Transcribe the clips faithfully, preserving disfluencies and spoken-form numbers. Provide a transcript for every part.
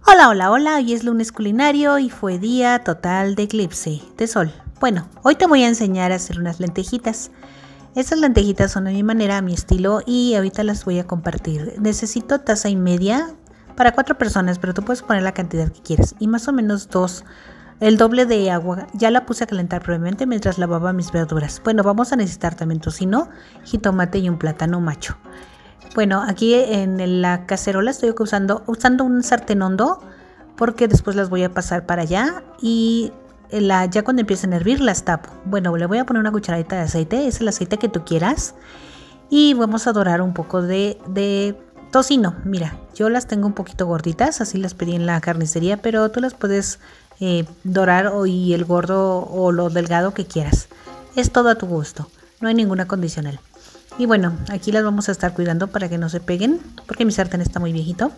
Hola, hola, hola, hoy es lunes culinario y fue día total de eclipse de sol. Bueno, hoy te voy a enseñar a hacer unas lentejitas. Estas lentejitas son a mi manera, a mi estilo y ahorita las voy a compartir. Necesito taza y media para cuatro personas, pero tú puedes poner la cantidad que quieras y más o menos dos, el doble de agua. Ya la puse a calentar previamente mientras lavaba mis verduras. Bueno, vamos a necesitar también tocino, jitomate y un plátano macho. Bueno, aquí en la cacerola estoy usando, usando un sartén hondo porque después las voy a pasar para allá y la, ya cuando empiecen a hervir las tapo. Bueno, le voy a poner una cucharadita de aceite, es el aceite que tú quieras y vamos a dorar un poco de, de tocino. Mira, yo las tengo un poquito gorditas, así las pedí en la carnicería, pero tú las puedes eh, dorar o, y el gordo o lo delgado que quieras. Es todo a tu gusto, no hay ninguna condicional. Y bueno, aquí las vamos a estar cuidando para que no se peguen, porque mi sartén está muy viejito.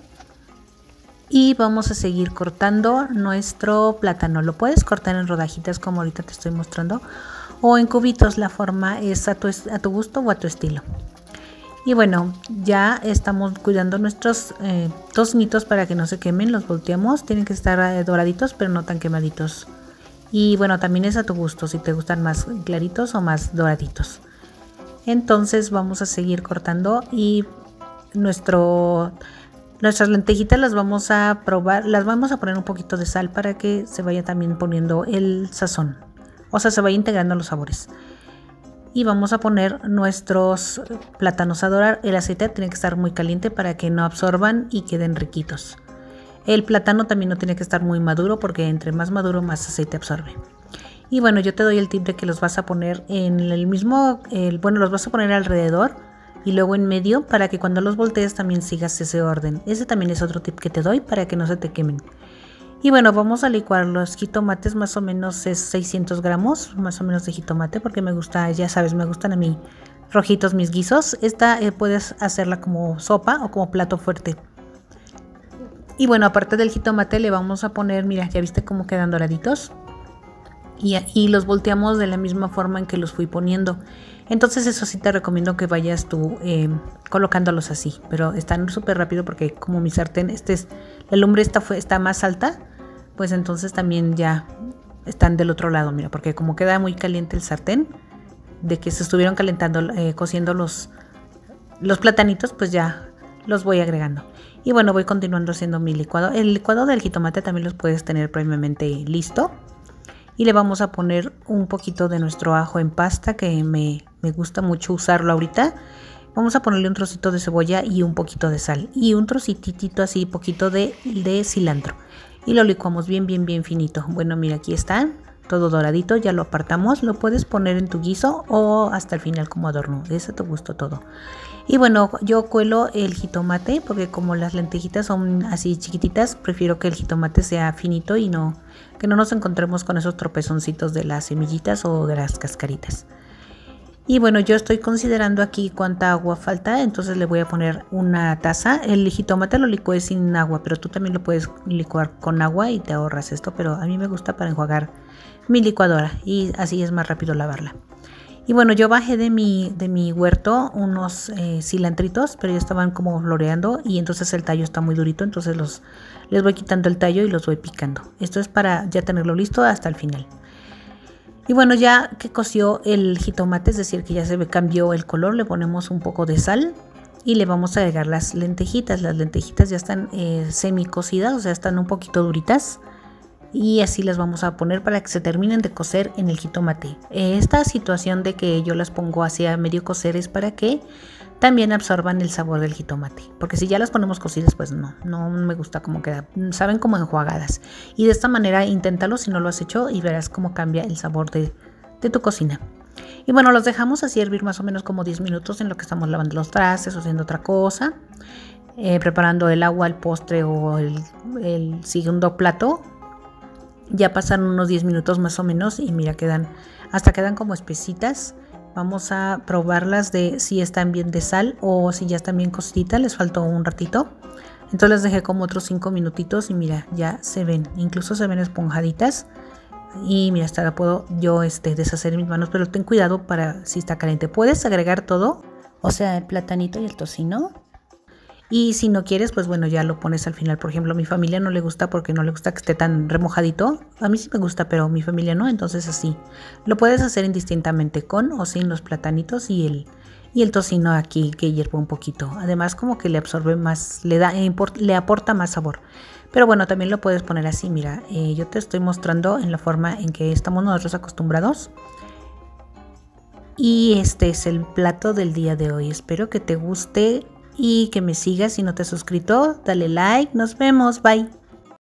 Y vamos a seguir cortando nuestro plátano. Lo puedes cortar en rodajitas como ahorita te estoy mostrando, o en cubitos. La forma es a tu, a tu gusto o a tu estilo. Y bueno, ya estamos cuidando nuestros eh, tocinitos para que no se quemen. Los volteamos, tienen que estar eh, doraditos, pero no tan quemaditos. Y bueno, también es a tu gusto, si te gustan más claritos o más doraditos. Entonces vamos a seguir cortando y nuestro, nuestras lentejitas las vamos a probar, las vamos a poner un poquito de sal para que se vaya también poniendo el sazón, o sea, se vaya integrando los sabores. Y vamos a poner nuestros plátanos a dorar. El aceite tiene que estar muy caliente para que no absorban y queden riquitos. El plátano también no tiene que estar muy maduro porque entre más maduro más aceite absorbe. Y bueno, yo te doy el tip de que los vas a poner en el mismo, el, bueno, los vas a poner alrededor y luego en medio para que cuando los voltees también sigas ese orden. Ese también es otro tip que te doy para que no se te quemen. Y bueno, vamos a licuar los jitomates, más o menos es seiscientos gramos, más o menos de jitomate, porque me gusta, ya sabes, me gustan a mí rojitos mis guisos. Esta eh, puedes hacerla como sopa o como plato fuerte. Y bueno, aparte del jitomate le vamos a poner, mira, ya viste cómo quedan doraditos. Y, y los volteamos de la misma forma en que los fui poniendo. Entonces eso sí te recomiendo que vayas tú eh, colocándolos así, pero están súper rápido porque como mi sartén, este es, la lumbre está, fue, está más alta, pues entonces también ya están del otro lado, mira, porque como queda muy caliente el sartén, de que se estuvieron calentando, eh, cociendo los, los platanitos, pues ya los voy agregando. Y bueno, voy continuando haciendo mi licuado. El licuado del jitomate también los puedes tener previamente listo. Y le vamos a poner un poquito de nuestro ajo en pasta, que me, me gusta mucho usarlo ahorita. Vamos a ponerle un trocito de cebolla y un poquito de sal. Y un trocitito así, poquito de, de cilantro. Y lo licuamos bien, bien, bien finito. Bueno, mira, aquí está, todo doradito. Ya lo apartamos. Lo puedes poner en tu guiso o hasta el final como adorno. Es a tu gusto todo. Y bueno, yo cuelo el jitomate porque como las lentejitas son así chiquititas, prefiero que el jitomate sea finito y no que no nos encontremos con esos tropezoncitos de las semillitas o de las cascaritas. Y bueno, yo estoy considerando aquí cuánta agua falta, entonces le voy a poner una taza. El jitomate lo licué sin agua, pero tú también lo puedes licuar con agua y te ahorras esto, pero a mí me gusta para enjuagar mi licuadora y así es más rápido lavarla. Y bueno, yo bajé de mi, de mi huerto unos eh, cilantritos, pero ya estaban como floreando y entonces el tallo está muy durito, entonces los, les voy quitando el tallo y los voy picando. Esto es para ya tenerlo listo hasta el final. Y bueno, ya que coció el jitomate, es decir, que ya se cambió el color, le ponemos un poco de sal y le vamos a agregar las lentejitas. Las lentejitas ya están eh, semi cocidas, o sea, están un poquito duritas. Y así las vamos a poner para que se terminen de cocer en el jitomate. Esta situación de que yo las pongo hacia medio cocer es para que también absorban el sabor del jitomate, porque si ya las ponemos cocidas pues no, no me gusta cómo queda, saben como enjuagadas. Y de esta manera inténtalo si no lo has hecho y verás cómo cambia el sabor de, de tu cocina. Y bueno, los dejamos así hervir más o menos como diez minutos en lo que estamos lavando los trastes o haciendo otra cosa, eh, preparando el agua, el postre o el, el segundo plato. Ya pasaron unos diez minutos más o menos y mira, quedan, hasta quedan como espesitas. Vamos a probarlas de si están bien de sal o si ya están bien cociditas, les faltó un ratito. Entonces las dejé como otros cinco minutitos y mira, ya se ven, incluso se ven esponjaditas. Y mira, hasta la puedo yo este, deshacer en mis manos, pero ten cuidado para si está caliente. Puedes agregar todo, o sea, el platanito y el tocino. Y si no quieres, pues bueno, ya lo pones al final. Por ejemplo, a mi familia no le gusta porque no le gusta que esté tan remojadito. A mí sí me gusta, pero a mi familia no. Entonces así. Lo puedes hacer indistintamente con o sin los platanitos y el, y el tocino aquí que hierve un poquito. Además como que le absorbe más, le, da, le aporta más sabor. Pero bueno, también lo puedes poner así. Mira, eh, yo te estoy mostrando en la forma en que estamos nosotros acostumbrados. Y este es el plato del día de hoy. Espero que te guste y que me sigas. Si no te has suscrito, dale like. Nos vemos. Bye.